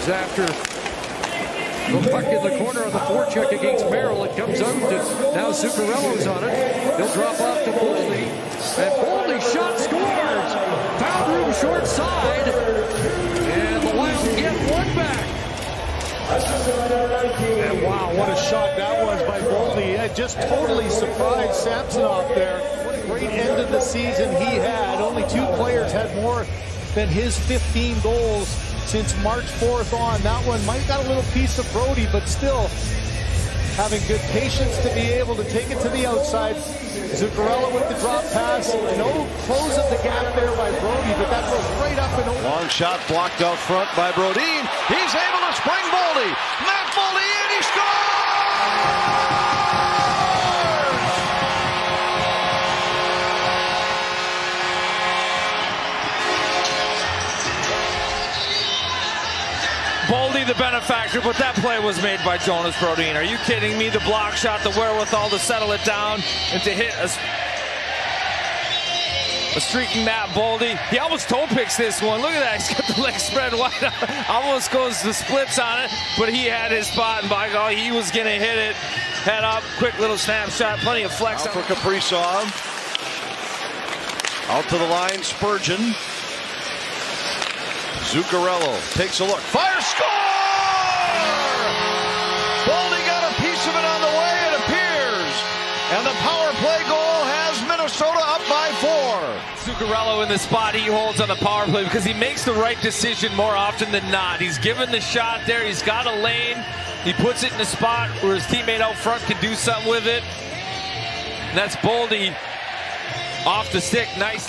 Goldie's after the puck in the corner of the forecheck against Merrill. It comes out to now Zuccarello's on it. He'll drop off to Boldy. And Boldy shot scores. Found room short side. And the Wild get one back. And wow, what a shot that was by Boldy. It just totally surprised Samsonov there. What a great end of the season he had. Only 2 players had more than his 15 goals since March 4th on. That one might have got a little piece of Brody, but still having good patience to be able to take it to the outside. Zuccarello with the drop pass. No close of the gap there by Brody, but that goes right up and over. Long shot blocked out front by Brodin. He's able to spring Boldy. Matt Boldy in, he scores! Boldy the benefactor, but that play was made by Jonas Brodin. Are you kidding me? The block shot, the wherewithal to settle it down and to hit a streaking Matt Boldy. He almost toe picks this one. Look at that. He's got the leg spread wide out. Almost goes the splits on it, but he had his spot, and by golly, he was going to hit it. Head up, quick little snapshot, plenty of flex. Out for Kaprizov. Out to the line, Spurgeon. Zuccarello takes a look. Fire, score! Boldy got a piece of it on the way, it appears. And the power play goal has Minnesota up by 4. Zuccarello in the spot he holds on the power play because he makes the right decision more often than not. He's given the shot there. He's got a lane. He puts it in a spot where his teammate out front can do something with it. And that's Boldy off the stick. Nice.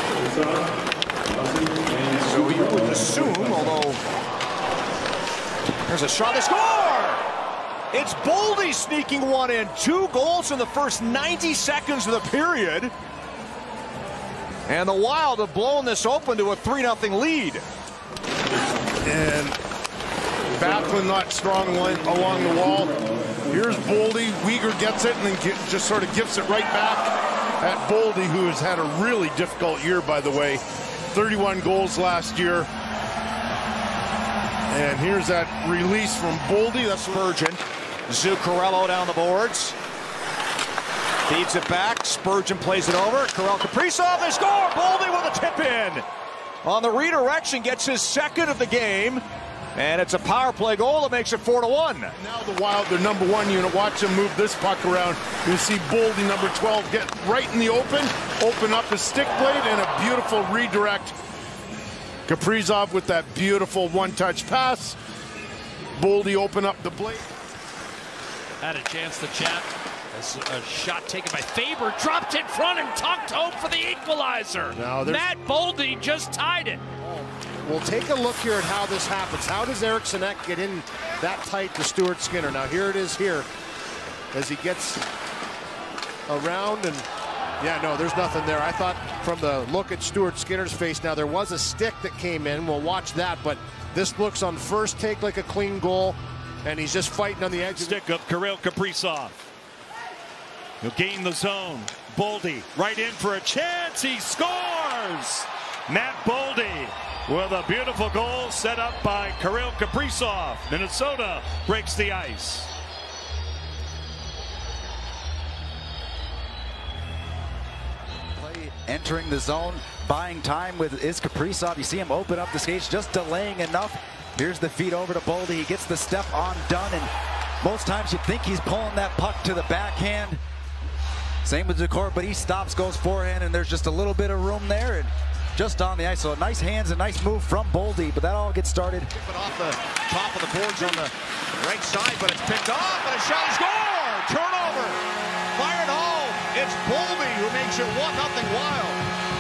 So you would assume, although there's a shot, they score! It's Boldy sneaking one in. 2 goals in the first 90 seconds of the period. And the Wild have blown this open to a 3-0 lead. And Backlund not strong along the wall. Here's Boldy. Weegar gets it and then just sort of gives it right back at Boldy, who has had a really difficult year, by the way. 31 goals last year. And here's that release from Boldy. That's Spurgeon. Zuccarello down the boards. Feeds it back. Spurgeon plays it over. Kirill Kaprizov, they score! Boldy with a tip in. On the redirection, gets his 2nd of the game. And it's a power play goal that makes it 4-1. Now the Wild, their number 1 unit. Watch them move this puck around. You see Boldy, number 12, get right in the open up his stick blade, and a beautiful redirect. Kaprizov with that beautiful one-touch pass. Boldy open up the blade. Had a chance to chat. A shot taken by Faber, dropped in front and tucked home for the equalizer. Matt Boldy just tied it. We'll take a look here at how this happens. How does Eriksson Ek get in that tight to Stuart Skinner? Now here it is here as he gets around, and yeah, no, there's nothing there. I thought from the look at Stuart Skinner's face, now there was a stick that came in. We'll watch that, but this looks on first take like a clean goal, and he's just fighting on the edge. Stick of Kirill Kaprizov. He'll gain the zone. Boldy right in for a chance. He scores! Matt Boldy with a beautiful goal set up by Kirill Kaprizov. Minnesota breaks the ice. Play entering the zone, buying time with Kaprizov. You see him open up the skates, just delaying enough. Here's the feed over to Boldy. He gets the step on done, and most times you think he's pulling that puck to the backhand. Same with Ducour, but he stops, goes forehand, and there's just a little bit of room there. And just on the ice, so nice hands, a nice move from Boldy, but that all gets started. But off the top of the boards on the right side, but it's picked off, and a shot, score! Turnover! Fired home! It's Boldy who makes it 1-0 Wild.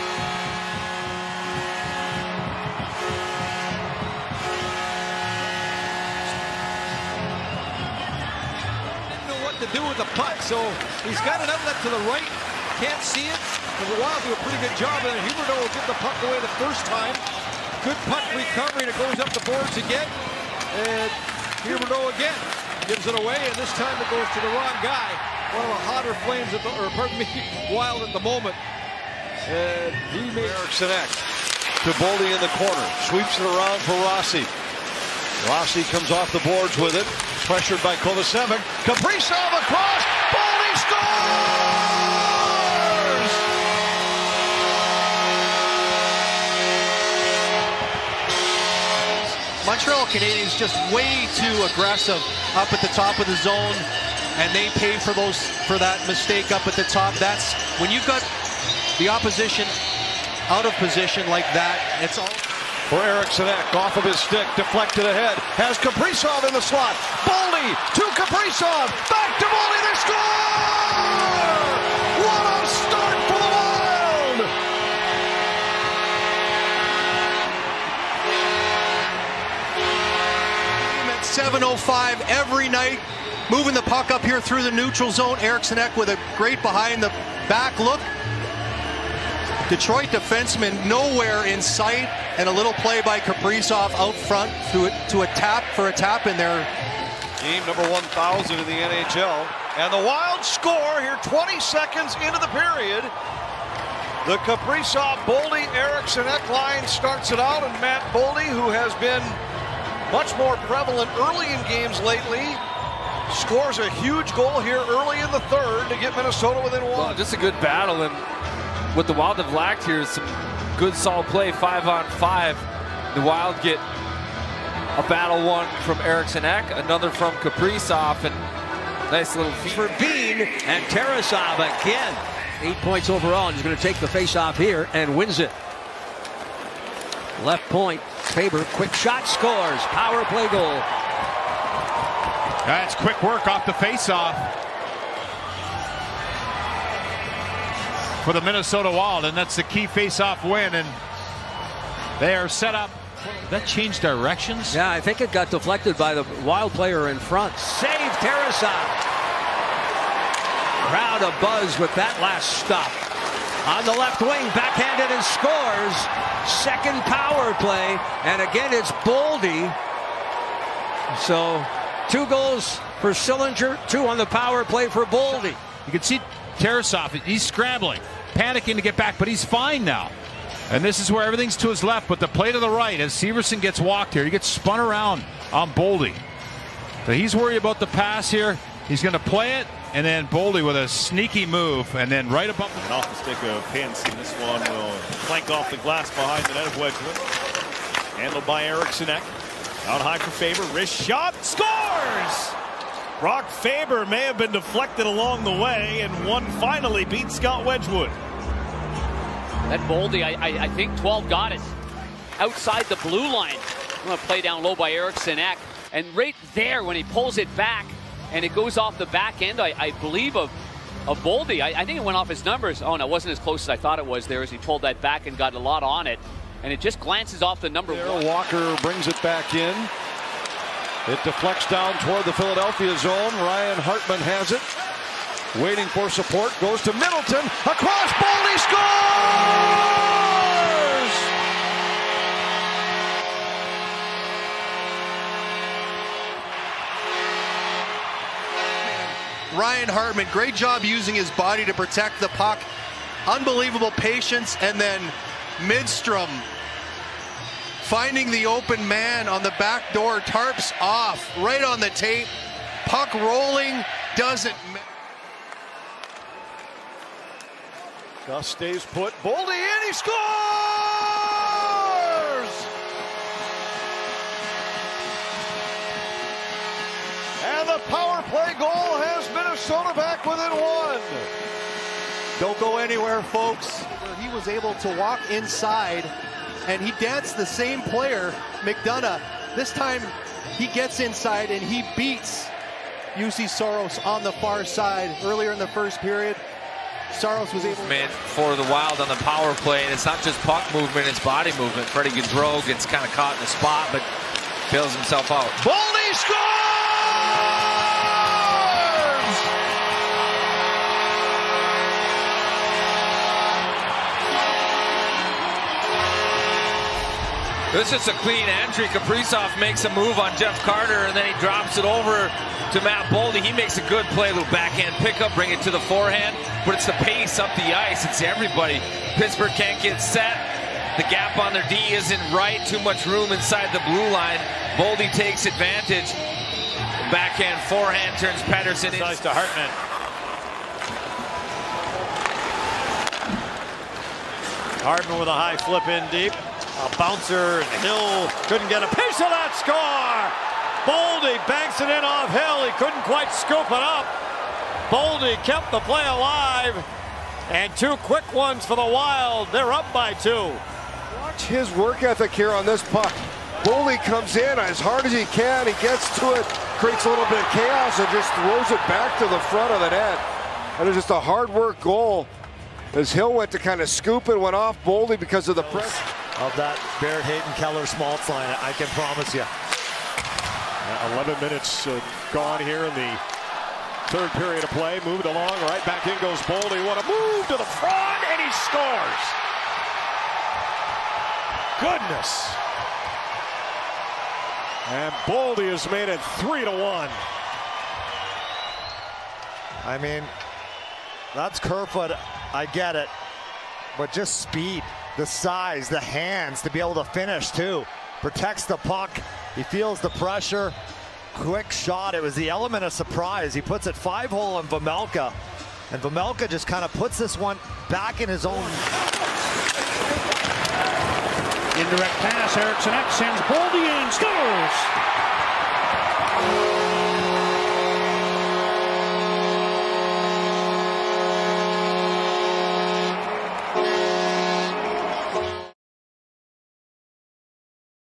Didn't know what to do with the puck, so he's got an outlet to the right, can't see it. The Wild do a pretty good job, and Huberdeau will get the puck away the first time. Good puck recovery, and it goes up the boards again. And Huberdeau again gives it away, and this time it goes to the wrong guy. One of the hotter Flames, Wild at the moment. And he made Eriksson Ek to Boldy in the corner. Sweeps it around for Rossi. Rossi comes off the boards with it. Pressured by Kovacevic. Kaprizov across. Boldy scores! Montreal Canadiens just way too aggressive up at the top of the zone, and they pay for that mistake up at the top. That's when you've got the opposition out of position like that. It's all for Eriksson Ek, off of his stick, deflected ahead, has Kaprizov in the slot. Boldy to Kaprizov, back to Boldy, they score! What a start for the Wild! At 7:05 every night, moving the puck up here through the neutral zone. Eriksson Ek with a great behind the back look. Detroit defenseman nowhere in sight, and a little play by Kaprizov out front to a tap in there. Game number 1,000 in the NHL, and the Wild score here 20 seconds into the period. The Kaprizov, Boldy, Eriksson Ek line starts it out, and Matt Boldy, who has been much more prevalent early in games lately, scores a huge goal here early in the third to get Minnesota within one. Well, just a good battle, and what the Wild have lacked here is some good solid play, 5-on-5. The Wild get a battle one from Eriksson Ek, another from Kaprizov, and nice little feed for Bean, and Tarasov again. 8 points overall, and he's going to take the face-off here and wins it. Left point, Faber, quick shot, scores. Power play goal. That's quick work off the face-off for the Minnesota Wild, and that's the key face-off win, and they are set up. That changed directions? Yeah, I think it got deflected by the Wild player in front. Save Tarasov. Crowd abuzz with that last stop. On the left wing, backhanded and scores. Second power play, and again it's Boldy. So 2 goals for Sillinger, 2 on the power play for Boldy. You can see Tarasov, he's scrambling, panicking to get back, but he's fine now. And this is where everything's to his left, but the play to the right as Severson gets walked here. He gets spun around on Boldy. So he's worried about the pass here. He's going to play it, and then Boldy with a sneaky move, and then right above and off the stick of Hintz, and this one will flank off the glass behind the net of Wedgwood. Handled by Eriksson Ek. Out high for Faber, wrist shot, scores! Brock Faber may have been deflected along the way, and one finally beat Scott Wedgwood. That Boldy, I think 12 got it. Outside the blue line. I'm going to play down low by Eriksson Ek. And right there, when he pulls it back, and it goes off the back end, I believe, of Boldy. I think it went off his numbers. Oh, no, it wasn't as close as I thought it was there as he pulled that back and got a lot on it. And it just glances off the number one. Walker brings it back in. It deflects down toward the Philadelphia zone. Ryan Hartman has it. Waiting for support. Goes to Middleton. Across. Boldy scores! Ryan Hartman, great job using his body to protect the puck. Unbelievable patience, and then Midstrom finding the open man on the back door. Tarps off, right on the tape. Puck rolling, doesn't. Gus stays put. Boldy in, he scores! And the power play goal has Minnesota back within one. Don't go anywhere, folks. He was able to walk inside, and he danced the same player, McDonough. This time he gets inside and he beats UC Soros on the far side. Earlier in the first period, Soros was able to for the Wild on the power play, and it's not just puck movement, it's body movement. Freddie Gaudreau gets kind of caught in the spot, but bails himself out. Boldy scores! This is a clean entry. Kaprizov makes a move on Jeff Carter, and then he drops it over to Matt Boldy. He makes a good play, a little backhand pickup, bring it to the forehand, but it's the pace up the ice. It's everybody. Pittsburgh can't get set. The gap on their D isn't right. Too much room inside the blue line. Boldy takes advantage. Backhand, forehand, turns Pettersson in. Nice to Hartman. Hartman with a high flip in deep. A bouncer, and Hill couldn't get a piece of that score. Boldy banks it in off Hill. He couldn't quite scoop it up. Boldy kept the play alive. And 2 quick ones for the Wild. They're up by 2. Watch his work ethic here on this puck. Boldy comes in as hard as he can. He gets to it, creates a little bit of chaos, and just throws it back to the front of the net. And it's just a hard work goal as Hill went to kind of scoop it, went off Boldy because of the press. Of that Barrett Hayton Keller Schmaltz line, I can promise you. 11 minutes gone here in the third period of play. Moved along, right back in goes Boldy. What a move to the front, and he scores. Goodness. And Boldy has made it 3-1. I mean, that's Kerfoot, I get it, but just speed, the size, the hands to be able to finish too. Protects the puck, he feels the pressure, quick shot. It was the element of surprise. He puts it 5-hole on Vejmelka, and Vejmelka just kind of puts this one back in his own. Indirect pass, Eriksson sends Boldy in, scores!